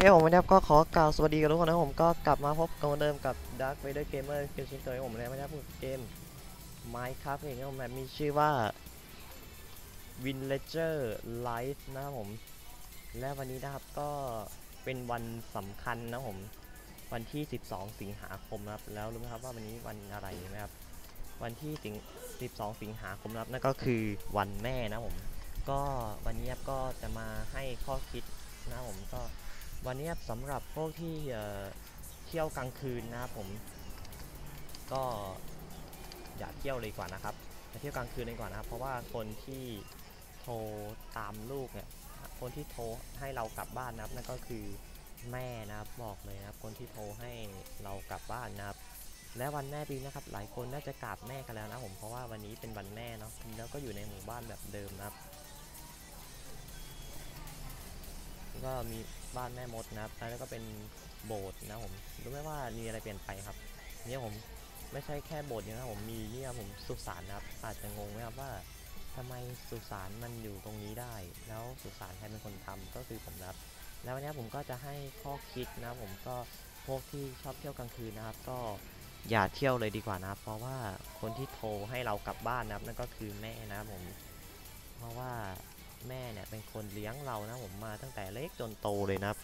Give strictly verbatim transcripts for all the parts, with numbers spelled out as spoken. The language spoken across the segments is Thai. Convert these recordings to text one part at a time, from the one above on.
ผมวันนี้ก็ขอกล่าวสวัสดีกับทุกคนนะผมก็กลับมาพบกันเดิมกับ Dark Vader Gamer เป็นชิ้นเคยผมเลยไม่ได้พูดเกม Minecraft เองนะผมแบบมีชื่อว่า Villager Life นะครับผมและวันนี้นะครับก็เป็นวันสำคัญนะผมวันที่สิบสองสิงหาคมนะครับแล้วรู้ไหมครับว่าวันนี้วันอะไรไหมครับวันที่สิบสองสิงหาคมนะครับนั่นก็คือวันแม่นะผมก็วันนี้ก็จะมาให้ข้อคิดนะผมก็วันนี้สำหรับพวกที่เที่ยวกลางคืนนะครับผมก็อย่าเที่ยวเลยกว่านะครับอย่าเที่ยวกลางคืนเลยกว่านะครับเพราะว่าคนที่โทรตามลูกเนี่ยคนที่โทรให้เรากลับบ้านนะครับนั่นก็คือแม่นะครับบอกเลยนะครับคนที่โทรให้เรากลับบ้านนะครับและวันแม่ปีนะครับหลายคนน่าจะกราบแม่กันแล้วนะผมเพราะว่าวันนี้เป็นวันแม่เนาะแล้วก็อยู่ในหมู่บ้านแบบเดิมนะครับก็มีบ้านแม่มดนะครับแล้วก็เป็นโบสถ์นะผมรู้ไหมว่ามีอะไรเปลี่ยนไปครับเนี่ยผมไม่ใช่แค่โบสถ์นะผมมีเนี่ยผมสุสานนะครับอาจจะงงไหมครับว่าทำไมสุสานมันอยู่ตรงนี้ได้แล้วสุสานใครเป็นคนทำก็คือผมนะครับแล้ววันนี้ผมก็จะให้ข้อคิดนะผมก็พวกที่ชอบเที่ยวกลางคืนนะครับก็อย่าเที่ยวเลยดีกว่านะเพราะว่าคนที่โทรให้เรากลับบ้านนะครับนั่นก็คือแม่นะครับผมเพราะว่าแม่เนี่ยเป็นคนเลี้ยงเรานะผมมาตั้งแต่เล็กจนโตเลยนะครับ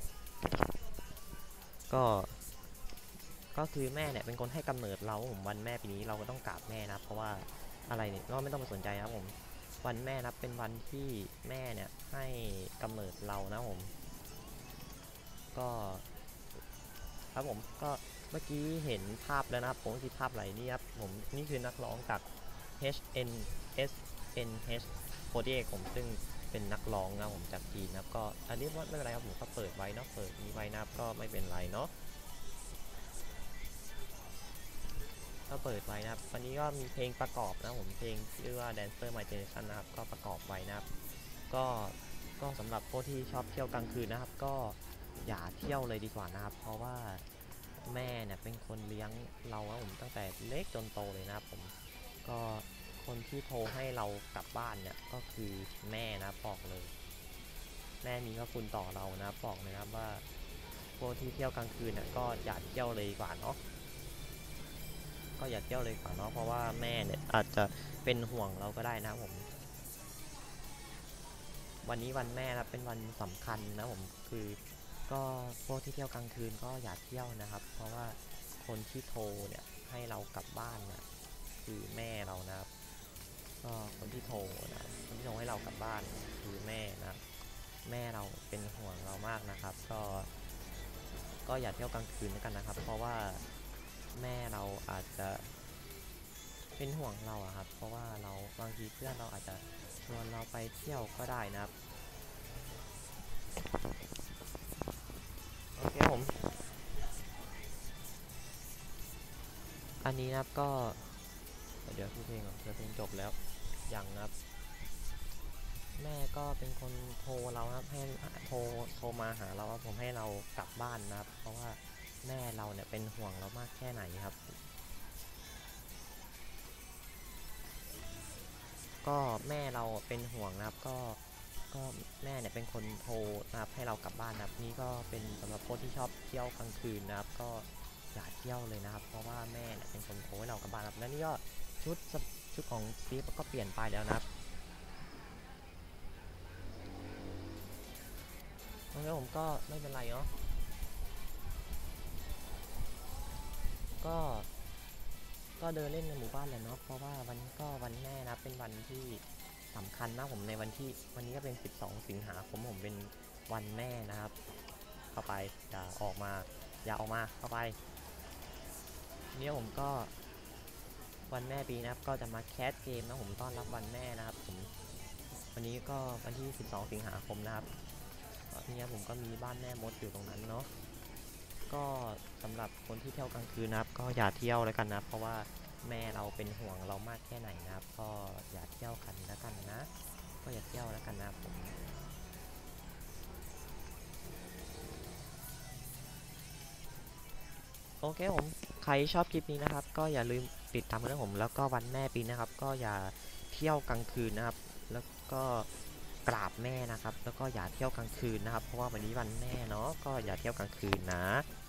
ก็ก็คือแม่เนี่ยเป็นคนให้กำเนิดเราผมวันแม่ปีนี้เราก็ต้องกราบแม่นะเพราะว่าอะไรเนี่ยก็ไม่ต้องมาสนใจครับผมวันแม่นะเป็นวันที่แม่เนี่ยให้กำเนิดเรานะผมก็ครับผมก็เมื่อกี้เห็นภาพแล้วนะครับผมคิดภาพอะไรนี่ครับผมนี่คือนักร้องจาก H N S N H โฟร์ตี้เอทผมซึ่งเป็นนักร้องนะผมจากจีนนะครับก็อันนี้ไม่เป็นไรครับผมก็เปิดไว้เนาะเปิดนี้ไว้นะครับก็ไม่เป็นไรเนาะก็เปิดไว้นะครับวันนี้ก็มีเพลงประกอบนะผมเพลงชื่อว่า Dancer My Generation นะครับก็ประกอบไว้นะครับก็ก็สำหรับพวกที่ชอบเที่ยวกลางคืนนะครับก็อย่าเที่ยวเลยดีกว่านะครับเพราะว่าแม่เนี่ยเป็นคนเลี้ยงเรานะผมตั้งแต่เล็กจนโตเลยนะครับผมก็คนที่โทรให้เรากลับบ้านเนี่ยก็คือแม่นะบอกเลยแม่มีพระคุณต่อเรานะบอกเลยนะครับว่าพวกที่เที่ยวกลางคืนเนี่ยก็อย่าเที่ยวเลยดีกว่าเนาะก็อย่าเที่ยวเลยกว่าเนาะเพราะว่าแม่เนี่ยอาจจะเป็นห่วงเราก็ได้นะผมวันนี้วันแม่นะเป็นวันสำคัญนะผมคือก็พวกที่เที่ยวกลางคืนก็อย่าเที่ยวนะครับเพราะว่าคนที่โทรเนี่ยให้เรากลับบ้านเนี่ยคือแม่เรานะครับก็คนที่โทรนะคนที่โทรให้เรากลับบ้านคือแม่นะแม่เราเป็นห่วงเรามากนะครับก็ก็อย่าเที่ยวกลางคืนแล้วกันนะครับเพราะว่าแม่เราอาจจะเป็นห่วงเราอะครับเพราะว่าเราบางทีเพื่อนเราอาจจะชวนเราไปเที่ยวก็ได้นะครับโอเคผมอันนี้นะครับก็เดี๋ยวพี่เพลงก่อนเดี๋ยวเพลงจบแล้วยังนะครับแม่ก็เป็นคนโทรเราครับให้โทรโทรมาหาเราว่าผมให้เรากลับบ้านนะครับเพราะว่าแม่เราเนี่ยเป็นห่วงเรามากแค่ไหนครับก็แม่เราเป็นห่วงนะครับก็ก็แม่เนี่ยเป็นคนโทรนะครับให้เรากลับบ้านนะครับนี่ก็เป็นสำหรับคนที่ชอบเที่ยวกลางคืนนะครับก็อย่าเที่ยวเลยนะครับเพราะว่าแม่เนี่ยเป็นคนโทรให้เรากลับบ้านครับและนี่ก็ชุดชุดของซีฟก็เปลี่ยนไปแล้วนะครับแล้วผมก็ไม่เป็นไรเนาะก็ก็เดินเล่นในหมู่บ้านแหละเนาะเพราะว่าวันนี้ก็วันแม่นะเป็นวันที่สำคัญนะผมในวันที่วันนี้ก็เป็นสิบสองสิงหาคมผมเป็นวันแม่นะครับเข้าไปอย่าออกมาอย่าออกมาเข้าไปเนี่ยผมก็วันแม่ปีนะครับก็จะมาแคสเกมนะผมต้อนรับวันแม่นะครับผมวันนี้ก็วันที่สิบสองสิงหาคมนะครับนี่ผมก็มีบ้านแม่มดอยู่ตรงนั้นเนาะก็สำหรับคนที่เที่ยวกลางคืนนะครับก็อย่าเที่ยวแล้วกันนะเพราะว่าแม่เราเป็นห่วงเรามากแค่ไหนนะครับก็อย่าเที่ยวกันแล้วกันนะก็อย่าเที่ยวแล้วกันนะผมโอเคผมใครชอบคลิปนี้นะครับก็อย่าลืมติดตามกันนะผมแล้วก็วันแม่ปีนะครับก็อย่าเที่ยวกลางคืนนะครับแล้วก็กราบแม่นะครับแล้วก็อย่าเที่ยวกลางคืนนะครับเพราะว่าวันนี้วันแม่เนาะก็อย่าเที่ยวกลางคืนนะ